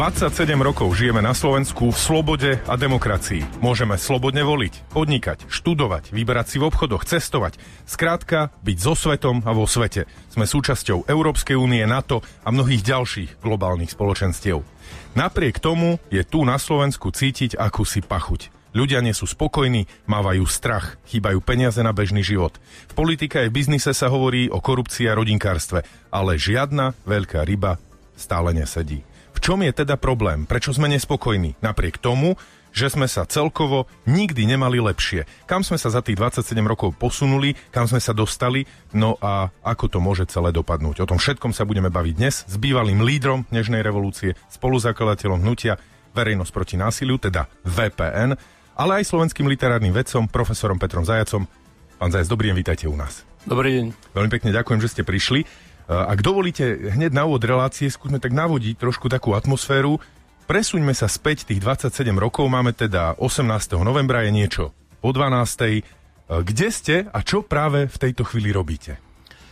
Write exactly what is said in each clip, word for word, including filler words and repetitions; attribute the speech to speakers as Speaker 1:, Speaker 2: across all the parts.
Speaker 1: dvadsaťsedem rokov žijeme na Slovensku v slobode a demokracii. Môžeme slobodne voliť, podnikať, študovať, vyberať si v obchodoch, cestovať. Skrátka, byť so svetom a vo svete. Sme súčasťou Európskej únie, NATO a mnohých ďalších globálnych spoločenstiev. Napriek tomu je tu na Slovensku cítiť akúsi pachuť. Ľudia nie sú spokojní, mávajú strach, chýbajú peniaze na bežný život. V politike aj v biznise sa hovorí o korupcii a rodinkárstve, ale žiadna veľká ryba stále nesedí. V čom je teda problém? Prečo sme nespokojní? Napriek tomu, že sme sa celkovo nikdy nemali lepšie. Kam sme sa za tých dvadsaťsedem rokov posunuli, kam sme sa dostali, no a ako to môže celé dopadnúť. O tom všetkom sa budeme baviť dnes s bývalým lídrom dnešnej revolúcie, spoluzakladateľom hnutia Verejnosť proti násiliu, teda vé pé en, ale aj slovenským literárnym vedcom, profesorom Petrom Zajacom. Pán Zajac, dobrý deň, vítajte u nás.
Speaker 2: Dobrý deň.
Speaker 1: Veľmi pekne ďakujem, že ste prišli. Ak dovolíte, hneď na úvod relácie skúsme tak navodiť trošku takú atmosféru. Presuňme sa späť tých dvadsaťsedem rokov, máme teda osemnásteho novembra, je niečo po dvanástej. Kde ste a čo práve v tejto chvíli robíte?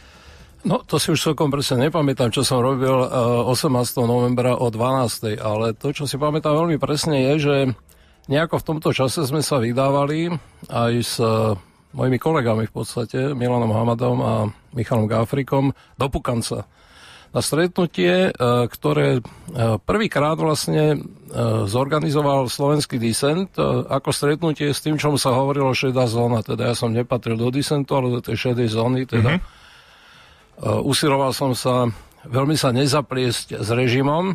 Speaker 2: No, to si už celkom presne nepamätám, čo som robil osemnásteho novembra o dvanástej, ale to, čo si pamätám veľmi presne je, že nejako v tomto čase sme sa vydávali aj s mojimi kolegami v podstate, Milanom Hamadom a Michalom Gáfrikom, do Pukanca. Na stretnutie, ktoré prvýkrát vlastne zorganizoval slovenský disent, ako stretnutie s tým, čomu sa hovorilo šedá zóna. Teda ja som nepatril do disentu, ale do tej šedej zóny. Teda mm-hmm. usiloval som sa veľmi sa nezapliesť s režimom.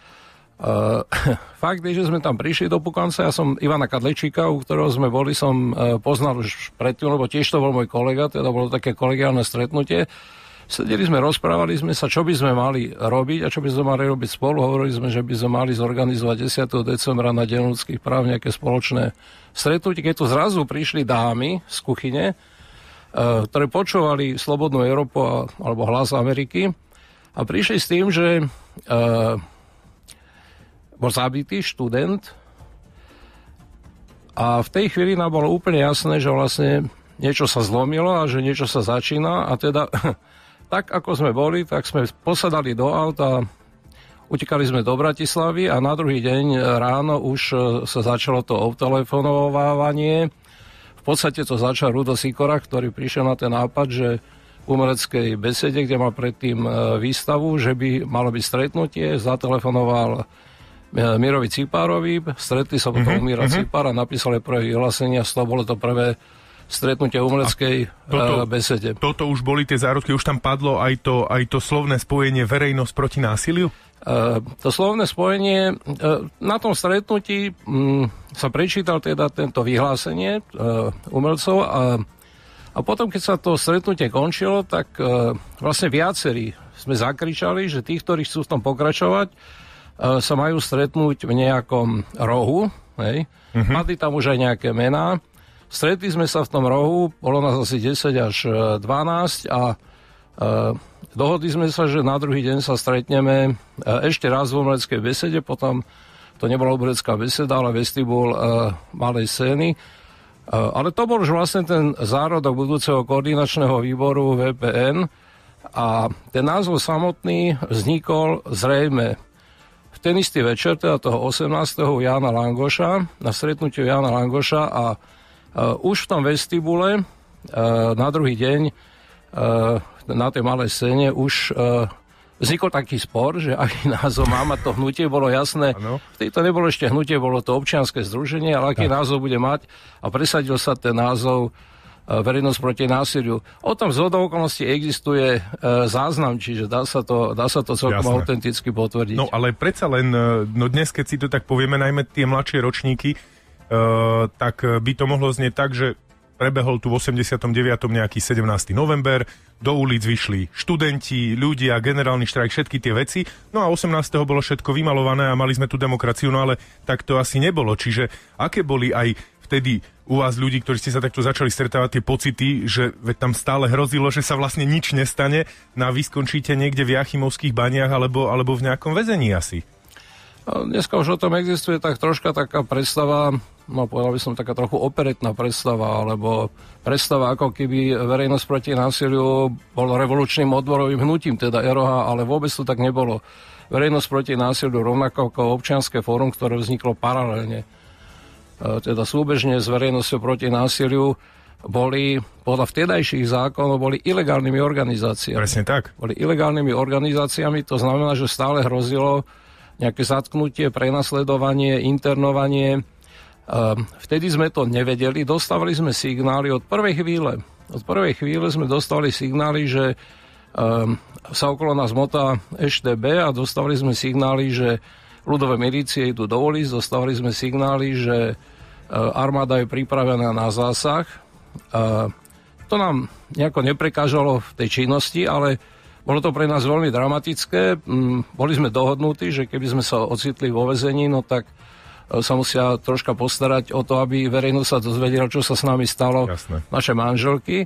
Speaker 2: Uh, fakt je, že sme tam prišli do Pukanca, ja som Ivana Kadlečíka, u ktorého sme boli, som uh, poznal už predtým, lebo tiež to bol môj kolega, teda bolo také kolegiálne stretnutie. Sedeli sme, rozprávali sme sa, čo by sme mali robiť a čo by sme mali robiť spolu. Hovorili sme, že by sme mali zorganizovať desiateho decembra na Deň ľudských práv nejaké spoločné stretnutie, keď tu zrazu prišli dámy z kuchyne, uh, ktoré počúvali Slobodnú Európu a, alebo Hlas Ameriky a prišli s tým, že uh, bol zabitý študent a v tej chvíli nám bolo úplne jasné, že vlastne niečo sa zlomilo a že niečo sa začína a teda tak ako sme boli, tak sme posadali do auta, utekali sme do Bratislavy a na druhý deň ráno už sa začalo to obtelefonovávanie. V podstate to začal Rudo Sikora, ktorý prišiel na ten nápad, že v umeleckej besede, kde mal predtým výstavu, že by malo byť stretnutie, zatelefonoval Mirovi Cipárovi, stretli sa potom uh-huh, Mira uh-huh. Cipára, napísali prvé vyhlásenia, z toho bolo to prvé stretnutie umeleckej toto, besede. Toto
Speaker 1: už boli tie zárodky, už tam padlo aj to, aj to slovné spojenie Verejnosť proti násiliu?
Speaker 2: Uh, to slovné spojenie, uh, na tom stretnutí um, sa prečítal teda tento vyhlásenie uh, umelcov a, a potom, keď sa to stretnutie končilo, tak uh, vlastne viacerí sme zakričali, že tí, ktorí chcú v tom pokračovať, sa majú stretnúť v nejakom rohu. Hej. Uh-huh. Padli tam už aj nejaké mená. Stretli sme sa v tom rohu, bolo nás asi desať až dvanásť a uh, dohodli sme sa, že na druhý deň sa stretneme uh, ešte raz v umeleckej besede, potom to nebola umelecká beseda, ale vestibul uh, malej scény. Uh, ale to bol už vlastne ten zárodok budúceho koordinačného výboru vé pé en a ten názov samotný vznikol zrejme ten istý večer, teda toho osemnásteho Jána Langoša, na stretnutiu Jána Langoša a uh, už v tom vestibule uh, na druhý deň uh, na tej malej scéne už uh, vznikol taký spor, že aký názov má mať to hnutie, bolo jasné. Ano. Vtedy to nebolo ešte hnutie, bolo to občianske združenie, ale aký tak. Názov bude mať a presadil sa ten názov Verejnosť proti násiliu. O tom zhodou okolností existuje e, záznam, čiže dá sa to, dá sa to celkom Jasné. Autenticky potvrdiť.
Speaker 1: No ale predsa len, no dnes, keď si to tak povieme, najmä tie mladšie ročníky, e, tak by to mohlo znieť tak, že prebehol tu v osemdesiatom deviatom nejaký sedemnásteho november, do ulic vyšli študenti, ľudia, generálny štrajk, všetky tie veci, no a osemnásteho bolo všetko vymalované a mali sme tu demokraciu, no ale tak to asi nebolo. Čiže aké boli aj vtedy u vás ľudí, ktorí ste sa takto začali stretávať, tie pocity, že veď tam stále hrozilo, že sa vlastne nič nestane, na vy skončíte niekde v Jachimovských baniach alebo, alebo v nejakom väzení asi?
Speaker 2: Dneska už o tom existuje tak troška taká predstava, no povedal by som taká trochu operetná predstava, alebo predstava ako keby Verejnosť proti násiliu bolo revolučným odborovým hnutím, teda er o há, ale vôbec to tak nebolo. Verejnosť proti násiliu, rovnako ako občianske fórum, ktoré vzniklo paralelne. Teda súbežne s verejnosťou proti násiliu boli, podľa vtedajších zákonov, boli ilegálnymi organizáciami.
Speaker 1: Presne tak.
Speaker 2: Boli ilegálnymi organizáciami, to znamená, že stále hrozilo nejaké zatknutie, prenasledovanie, internovanie. Vtedy sme to nevedeli, dostávali sme signály od prvej chvíle. Od prvej chvíle sme dostali signály, že um, sa okolo nás motá eš té bé a dostávali sme signály, že ľudové milície idú do ulic, dostávali sme signály, že uh, armáda je pripravená na zásah. Uh, to nám nejako neprekážalo v tej činnosti, ale bolo to pre nás veľmi dramatické. Um, boli sme dohodnutí, že keby sme sa ocitli vo väzení, no tak uh, sa musia troška postarať o to, aby verejnosť sa dozvedela, čo sa s nami stalo.
Speaker 1: Jasné.
Speaker 2: Naše manželky.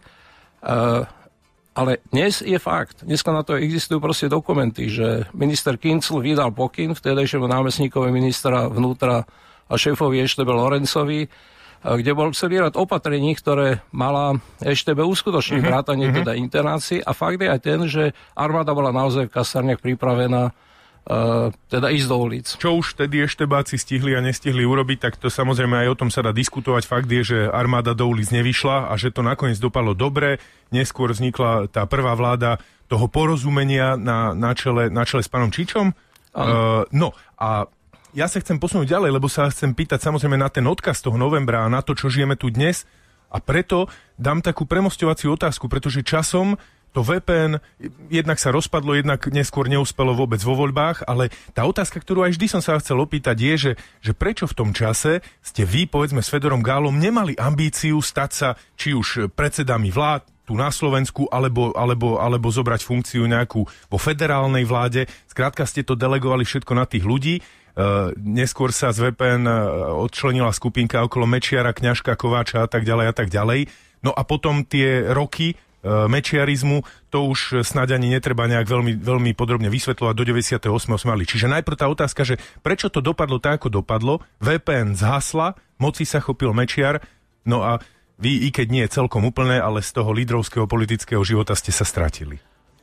Speaker 2: Uh, ale dnes je fakt, dneska na to existujú proste dokumenty, že minister Kincl vydal pokyn vtedajšiemu námestníkovi ministra vnútra a šéfovi eš té bé Lorencovi, uh, kde bol celý rad opatrení, ktoré mala eš té bé uskutočniť, mm-hmm. vrátanie mm-hmm. teda internácií. A fakt je aj ten, že armáda bola naozaj v kasárniach pripravená Uh, teda ísť do ulic.
Speaker 1: Čo už vtedy eštebáci stihli a nestihli urobiť, tak to samozrejme aj o tom sa dá diskutovať. Fakt je, že armáda do ulic nevyšla a že to nakoniec dopadlo dobre. Neskôr vznikla tá prvá vláda toho porozumenia na, na, čele, na čele s pánom Čičom. Uh, no a ja sa chcem posunúť ďalej, lebo sa chcem pýtať samozrejme na ten odkaz toho novembra a na to, čo žijeme tu dnes. A preto dám takú premosťovaciu otázku, pretože časom to vé pé en jednak sa rozpadlo, jednak neskôr neúspelo vôbec vo voľbách, ale tá otázka, ktorú aj vždy som sa chcel opýtať, je, že, že prečo v tom čase ste vy, povedzme s Fedorom Gálom, nemali ambíciu stať sa či už predsedami vlád tu na Slovensku, alebo, alebo, alebo zobrať funkciu nejakú vo federálnej vláde. Skrátka ste to delegovali všetko na tých ľudí. Uh, neskôr sa z vé pé en odčlenila skupinka okolo Mečiara, Kňažka, Kováča a tak ďalej a tak ďalej. No a potom tie roky mečiarizmu, to už snáď ani netreba nejak veľmi, veľmi podrobne vysvetľovať, do deväťdesiateho ôsmeho sme mali. Čiže najprv tá otázka, že prečo to dopadlo tak, ako dopadlo, vé pé en zhasla, moci sa chopil Mečiar, no a vy, i keď nie je celkom úplné, ale z toho lídrovského politického života ste sa stratili.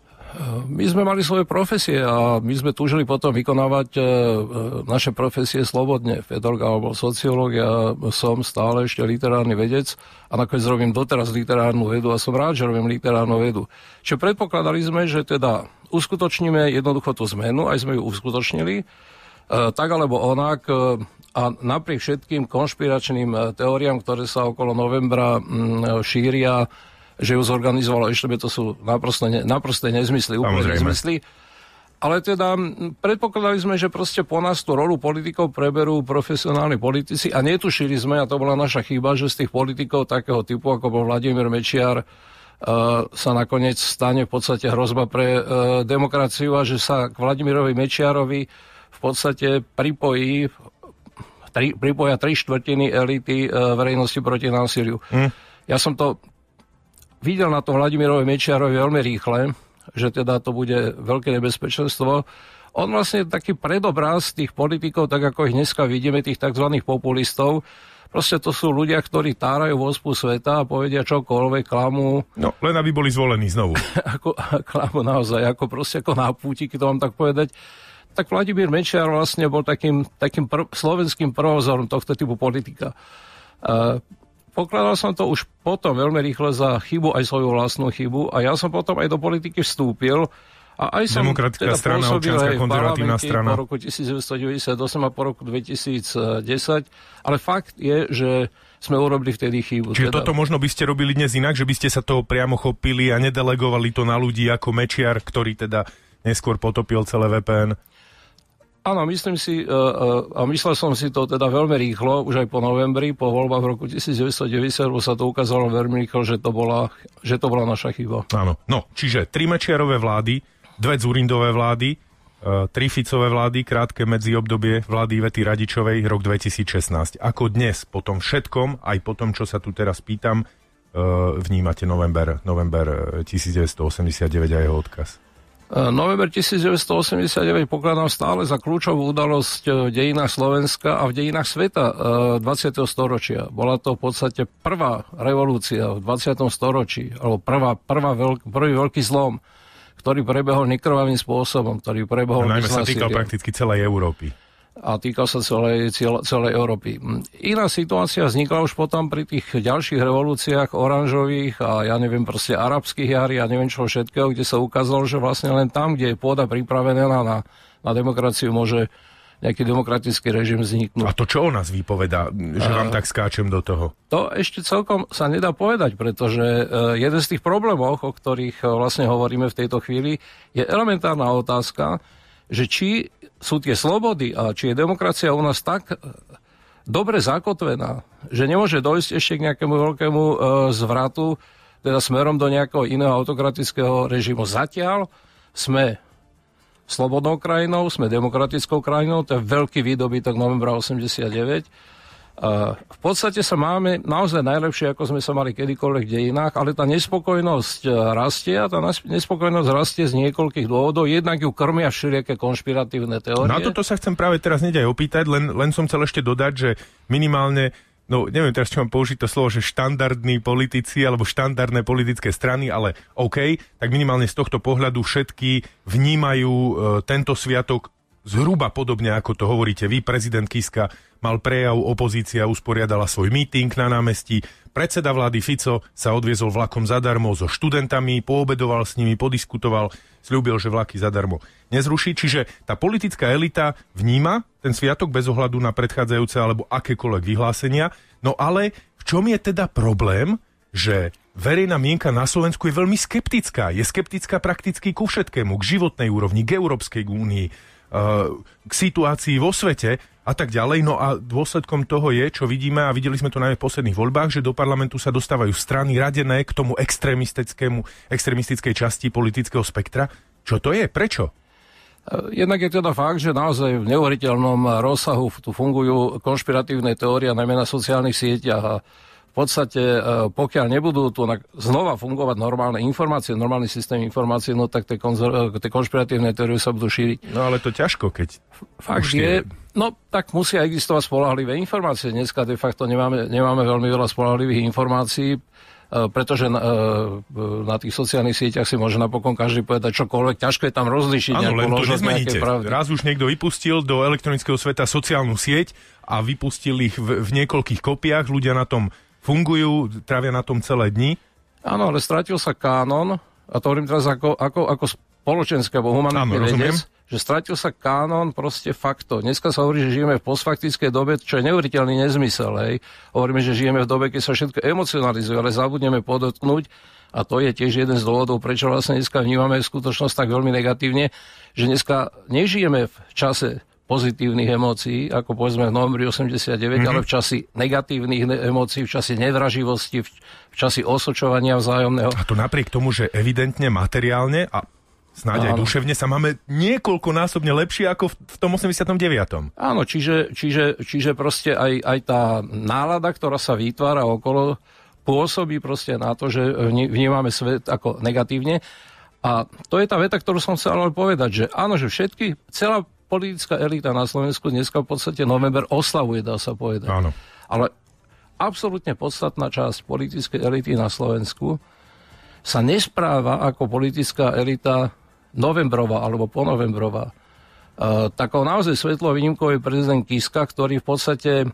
Speaker 2: My sme mali svoje profesie a my sme túžili potom vykonávať e, naše profesie slobodne. Fedor Gál bol sociológ, ja som stále ešte literárny vedec a nakoniec robím doteraz literárnu vedu a som rád, že robím literárnu vedu. Čiže predpokladali sme, že teda uskutočníme jednoducho tú zmenu, aj sme ju uskutočnili, e, tak alebo onak, e, a napriek všetkým konšpiračným teóriám, ktoré sa okolo novembra m, šíria, že ju zorganizovalo eš té bé, to sú naprosto ne, naprosté nezmysly, úplne nezmysly. Ale teda predpokladali sme, že proste po nás tú rolu politikov preberú profesionálni politici a netušili sme, a to bola naša chyba, že z tých politikov takého typu, ako bol Vladimír Mečiar, uh, sa nakoniec stane v podstate hrozba pre uh, demokraciu a že sa k Vladimirovi Mečiarovi v podstate pripojí, tri, pripoja tri štvrtiny elity uh, verejnosti proti násiliu. Hm. Ja som to videl na to Vladimirovi Mečiarovi veľmi rýchle, že teda to bude veľké nebezpečenstvo. On vlastne taký predobraz tých politikov, tak ako ich dneska vidíme, tých tzv. Populistov, proste to sú ľudia, ktorí tárajú vospu sveta a povedia čokoľvek, klamú.
Speaker 1: No, len aby boli zvolení znovu.
Speaker 2: ako, klamú naozaj, ako proste ako na púti, keď to mám tak povedať. Tak Vladimír Mečiar vlastne bol takým, takým pr- slovenským prvozorom tohto typu politika. Uh, Pokladal som to už potom veľmi rýchle za chybu, aj svoju vlastnú chybu a ja som potom aj do politiky vstúpil a aj som
Speaker 1: Demokratická
Speaker 2: teda
Speaker 1: strana, občianska konzervatívna strana
Speaker 2: po roku devätnásťstodeväťdesiatosem a po roku dvetisícdesať, ale fakt je, že sme urobili vtedy chybu.
Speaker 1: Čiže
Speaker 2: teda...
Speaker 1: toto možno by ste robili dnes inak, že by ste sa toho priamo chopili a nedelegovali to na ľudí ako Mečiar, ktorý teda neskôr potopil celé vé pé en?
Speaker 2: Áno, myslím si, a myslel som si to teda veľmi rýchlo, už aj po novembri, po voľbách v roku devätnásťstodeväťdesiat, lebo sa to ukázalo veľmi rýchlo, že to bola, že to bola naša chyba.
Speaker 1: Áno, no, čiže tri Mečiarové vlády, dve Dzurindové vlády, tri Ficové vlády, krátke medziobdobie vlády Ivety Radičovej, rok dvetisícšestnásť. Ako dnes, po tom všetkom, aj po tom, čo sa tu teraz pýtam, vnímate november, november devätnásťstoosemdesiatdeväť a jeho odkaz?
Speaker 2: November devätnásťstoosemdesiatdeväť pokladám stále za kľúčovú udalosť v dejinách Slovenska a v dejinách sveta dvadsiateho storočia. Bola to v podstate prvá revolúcia v dvadsiatom storočí, alebo prvá, prvá veľk, prvý veľký zlom, ktorý prebehol nekrvavým spôsobom, ktorý prebehol...
Speaker 1: A najmä sa týkal prakticky celej Európy.
Speaker 2: A týkal sa celej, celej, celej Európy. Iná situácia vznikla už potom pri tých ďalších revolúciách oranžových a ja neviem, proste arabských jary a neviem čo všetkého, kde sa ukázalo, že vlastne len tam, kde je pôda pripravená na, na demokraciu, môže nejaký demokratický režim vzniknúť.
Speaker 1: A to čo o nás vypovedá, že vám tak skáčem do toho?
Speaker 2: To ešte celkom sa nedá povedať, pretože jeden z tých problémov, o ktorých vlastne hovoríme v tejto chvíli, je elementárna otázka, že či sú tie slobody a či je demokracia u nás tak dobre zakotvená, že nemôže dojsť ešte k nejakému veľkému e, zvratu, teda smerom do nejakého iného autokratického režimu. Zatiaľ sme slobodnou krajinou, sme demokratickou krajinou, to je veľký výdobytok novembra osemdesiatdeväť. V podstate sa máme naozaj najlepšie, ako sme sa mali kedykoľvek v dejinách, ale tá nespokojnosť rastie a tá nespokojnosť rastie z niekoľkých dôvodov. Jednak ju krmia všelijaké konšpiratívne teórie.
Speaker 1: Na toto sa chcem práve teraz hneď aj opýtať, len, len som chcel ešte dodať, že minimálne, no neviem teraz, či mám použiť to slovo, že štandardní politici alebo štandardné politické strany, ale OK, tak minimálne z tohto pohľadu všetky vnímajú e, tento sviatok zhruba podobne, ako to hovoríte vy. Prezident Kiska mal prejav, opozícia usporiadala svoj meeting na námestí, predseda vlády Fico sa odviezol vlakom zadarmo so študentami, poobedoval s nimi, podiskutoval, sľúbil, že vlaky zadarmo nezruší. Čiže tá politická elita vníma ten sviatok bez ohľadu na predchádzajúce alebo akékoľvek vyhlásenia. No ale v čom je teda problém, že verejná mienka na Slovensku je veľmi skeptická. Je skeptická prakticky ku všetkému, k životnej úrovni, k Európskej únii, k situácii vo svete a tak ďalej. No a dôsledkom toho je, čo vidíme, a videli sme to najmä v posledných voľbách, že do parlamentu sa dostávajú strany radené k tomu extrémistickému, extrémistickej časti politického spektra. Čo to je? Prečo?
Speaker 2: Jednak je teda fakt, že naozaj v neuveriteľnom rozsahu tu fungujú konšpiratívne teórie, najmä na sociálnych sieťach a v podstate, pokiaľ nebudú tu znova fungovať normálne informácie, normálny systém informácií, no tak tie, konzor- tie konšpiratívne teórie sa budú šíriť.
Speaker 1: No ale to ťažko, keď...
Speaker 2: Fakt je, no tak musia existovať spoľahlivé informácie. Dneska de facto nemáme, nemáme veľmi veľa spoľahlivých informácií, pretože na, na tých sociálnych sieťach si môže napokon každý povedať čokoľvek. Ťažko je tam rozlíšiť nejakú ložnosť nejakej pravdy.
Speaker 1: Raz už niekto vypustil do elektronického sveta sociálnu sieť a vypustil ich v, v niekoľkých kopiách. Ľudia na tom fungujú, trávia na tom celé dni.
Speaker 2: Áno, ale stratil sa kánon, a to hovorím teraz ako, ako, ako spoločenský alebo humanitný vedec, že stratil sa kánon proste fakto. Dneska sa hovorí, že žijeme v postfaktickej dobe, čo je neuveriteľný nezmysel. Hej. Hovoríme, že žijeme v dobe, keď sa všetko emocionalizuje, ale zabudneme podotknúť, a to je tiež jeden z dôvodov, prečo vlastne dneska vnímame skutočnosť tak veľmi negatívne, že dneska nežijeme v čase pozitívnych emócií, ako povedzme v novembri osemdesiatdeväť, mm-hmm. ale v časi negatívnych emócií, v časi nevraživosti, v, v časi osočovania vzájomného.
Speaker 1: A to napriek tomu, že evidentne materiálne a snáď aj duševne sa máme niekoľkonásobne lepšie ako v, v tom osemdesiatom deviatom.
Speaker 2: Áno, čiže, čiže, čiže proste aj, aj tá nálada, ktorá sa vytvára okolo, pôsobí proste na to, že vnímame svet ako negatívne. A to je tá veta, ktorú som chcel ale povedať, že áno, že všetky, celá politická elita na Slovensku dneska v podstate november oslavuje, dá sa povedať.
Speaker 1: Áno.
Speaker 2: Ale absolútne podstatná časť politickej elity na Slovensku sa nespráva ako politická elita novembrová alebo ponovembrová. E, takou naozaj svetlou výnimkou je prezident Kiska, ktorý v podstate e,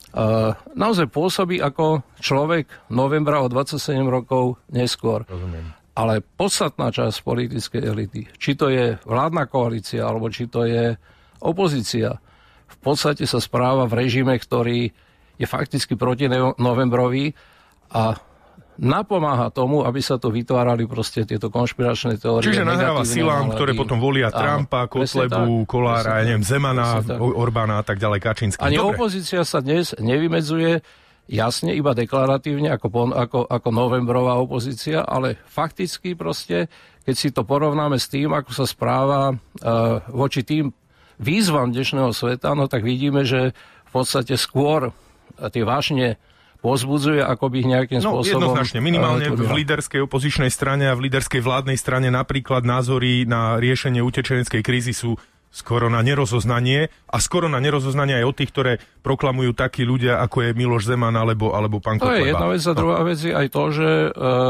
Speaker 2: naozaj pôsobí ako človek novembra o dvadsaťsedem rokov neskôr.
Speaker 1: Rozumiem.
Speaker 2: Ale podstatná časť politickej elity, či to je vládna koalícia, alebo či to je opozícia, v podstate sa správa v režime, ktorý je fakticky protinovembrový a napomáha tomu, aby sa to vytvárali proste tieto konšpiračné teórie.
Speaker 1: Čiže nahráva silám, ktoré potom volia Trumpa, Kotlebu, Kolára, ja neviem, Zemana, Orbána a tak ďalej, Kačínsky.
Speaker 2: Ani Dobre. Opozícia sa dnes nevymedzuje jasne, iba deklaratívne, ako, ako, ako novembrová opozícia, ale fakticky proste, keď si to porovnáme s tým, ako sa správa uh, voči tým výzvam dnešného sveta, no tak vidíme, že v podstate skôr tie vášne pozbudzuje, ako by ich nejakým
Speaker 1: no,
Speaker 2: spôsobom...
Speaker 1: No jednoznačne, minimálne uh, v líderskej opozičnej strane a v líderskej vládnej strane napríklad názory na riešenie utečeneckej krízy sú skoro na nerozoznanie a skoro na nerozoznanie aj od tých, ktoré proklamujú takí ľudia, ako je Miloš Zeman alebo, alebo pán Kotleba.
Speaker 2: To je jedna vec a druhá vec je aj to, že uh,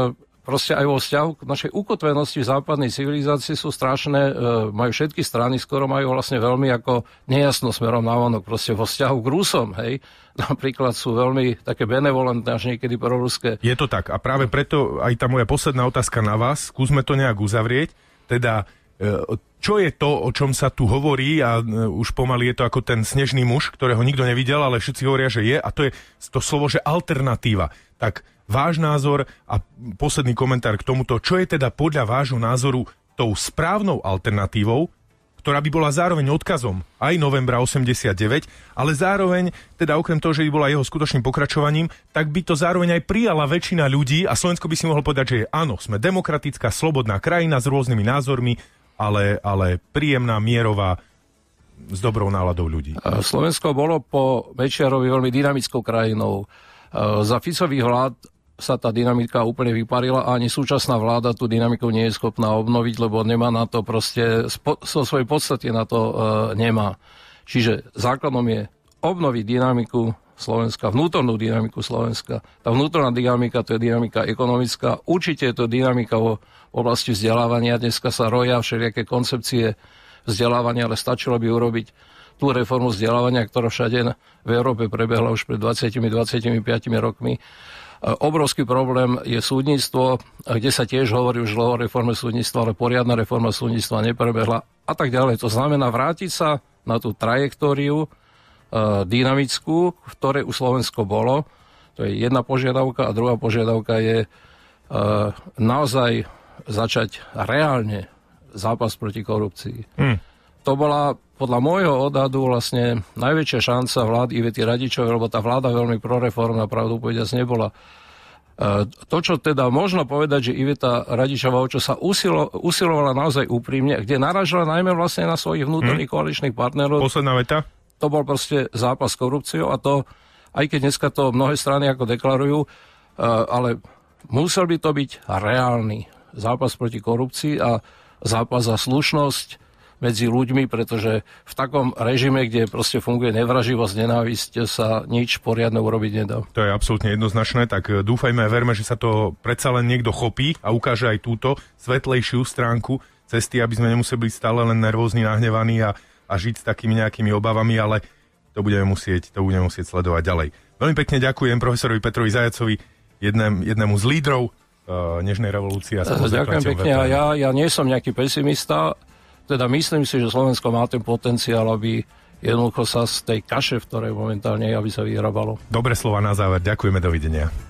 Speaker 2: proste aj vo vzťahu k našej ukotvenosti v západnej civilizácii sú strašné, majú všetky strany, skoro majú vlastne veľmi ako nejasno smerom návonok, proste vo vzťahu k Rusom, hej. Napríklad sú veľmi také benevolentné, až niekedy proruské.
Speaker 1: Je to tak a práve preto aj tá moja posledná otázka na vás, skúsme to nejak uzavrieť, teda čo je to, o čom sa tu hovorí a už pomaly je to ako ten snežný muž, ktorého nikto nevidel, ale všetci hovoria, že je a to je to slovo, že alternatíva. Tak váš názor a posledný komentár k tomuto, čo je teda podľa vášho názoru tou správnou alternatívou, ktorá by bola zároveň odkazom aj novembra osemdesiatdeväť, ale zároveň, teda okrem toho, že by bola jeho skutočným pokračovaním, tak by to zároveň aj prijala väčšina ľudí a Slovensko by si mohlo povedať, že áno, sme demokratická, slobodná krajina s rôznymi názormi, ale, ale príjemná, mierová, s dobrou náladou ľudí.
Speaker 2: Slovensko bolo po Mečiarovi veľmi dynamickou krajinou. Za Ficových vlád sa tá dynamika úplne vyparila a ani súčasná vláda tú dynamiku nie je schopná obnoviť, lebo nemá na to proste, so svojej podstate na to e, nemá. Čiže základom je obnoviť dynamiku Slovenska, vnútornú dynamiku Slovenska. Tá vnútorná dynamika, to je dynamika ekonomická, určite je to dynamika vo oblasti vzdelávania. Dneska sa roja všelijaké koncepcie vzdelávania, ale stačilo by urobiť tú reformu vzdelávania, ktorá všade v Európe prebehla už pred dvadsiatimi až dvadsaťpäť rokmi. Obrovský problém je súdnictvo, kde sa tiež hovorí už o reforme súdnictva, ale poriadna reforma súdnictva neprebehla a tak ďalej. To znamená vrátiť sa na tú trajektóriu e, dynamickú, v ktorej už Slovensko bolo. To je jedna požiadavka a druhá požiadavka je e, naozaj začať reálne zápas proti korupcii. Hmm. To bola podľa môjho odhadu vlastne najväčšia šanca vlády Ivety Radičovej, lebo tá vláda veľmi proreformná, pravdu povediac nebola. E, to, čo teda možno povedať, že Iveta Radičová, čo sa usilo, usilovala naozaj úprimne, kde naražila najmä vlastne na svojich vnútorných hmm. koaličných partnerov.
Speaker 1: Posledná veta?
Speaker 2: To bol proste zápas s korupciou a to, aj keď dneska to mnohé strany ako deklarujú, e, ale musel by to byť reálny zápas proti korupcii a zápas za slušnosť medzi ľuďmi, pretože v takom režime, kde proste funguje nevraživosť, nenávisť, sa nič poriadne urobiť nedá.
Speaker 1: To je absolútne jednoznačné, tak dúfajme a verme, že sa to predsa len niekto chopí a ukáže aj túto svetlejšiu stránku cesty, aby sme nemuseli byť stále len nervózni, nahnevaní a, a žiť s takými nejakými obavami, ale to budeme musieť, to budeme musieť sledovať ďalej. Veľmi pekne ďakujem profesorovi Petrovi Zajacovi, jednému, jednému z lídrov uh, Nežnej revolúcie. A
Speaker 2: ďakujem pekne a ja, ja nie som nejaký pesimista. Teda myslím si, že Slovensko má ten potenciál, aby jednoducho sa z tej kaše, v ktorej momentálne je, aby sa vyhrabalo.
Speaker 1: Dobre slova na záver. Ďakujeme, dovidenia.